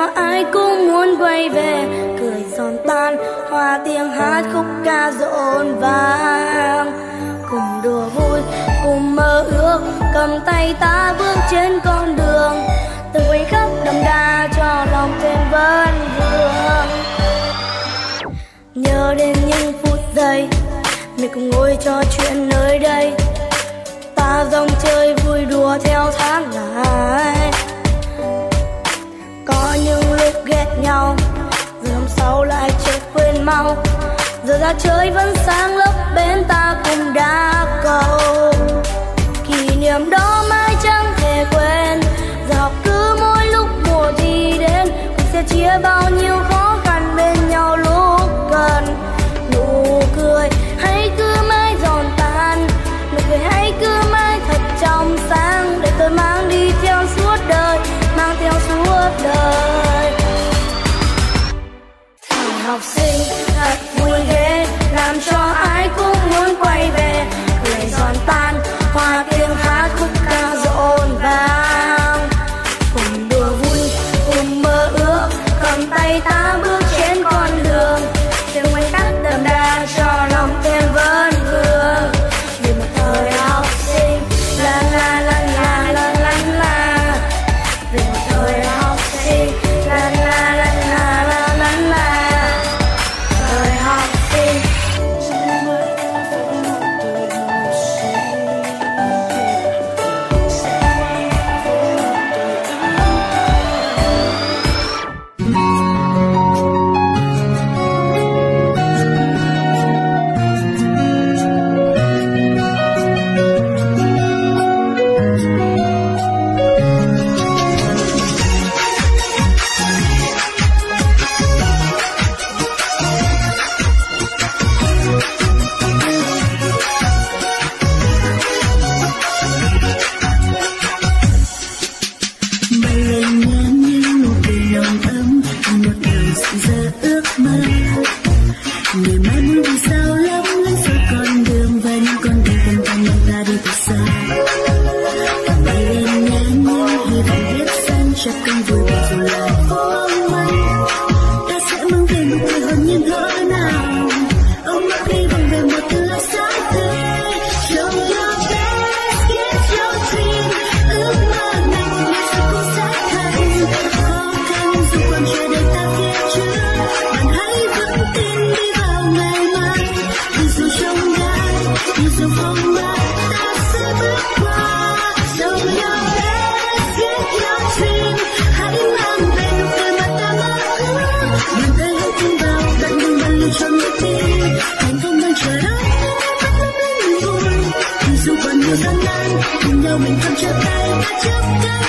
cho ai cũng muốn quay về, cười giòn tan hòa tiếng hát khúc ca rộn vang. Cùng đùa vui cùng mơ ước, cầm tay ta bước trên con đường, từng khoảnh khắc đậm đà cho lòng thêm vấn vương. Nhớ đến những phút giây mình cùng ngồi trò chuyện nơi đây, ta dòng chơi vui đùa theo tháng ngày. Có những lúc ghét nhau rồi hôm sau lại chợt quên mau, giờ ra chơi vẫn sáng lấp bên ta cùng đá cầu. Kỷ niệm đó mãi chẳng thể quên, giờ học cứ mỗi lúc mùa thi đến, mình sẽ chia bao nhiêu khó khăn bên nhau lúc cần. Nụ cười hãy cứ mãi giòn tan, nụ cười hãy cứ mãi thật trong sáng, để tôi mang đi theo suốt đời, mang theo suốt đời. Thời học sinh thật vui ghê, làm cho ai cũng muốn quay về, cười giòn tan hòa tiếng hát khúc ca rộn vang. Cùng đùa vui cùng mơ ước, cầm tay ta bước trên con đường, từng khoảnh khắc đậm đà cho lòng thêm vấn vương. Vì một thời học sinh la la la la la la la, vì một thời học sinh la la la la la la la. Thời học sinh cùng nhau mình không chia tay, ta chấp cánh.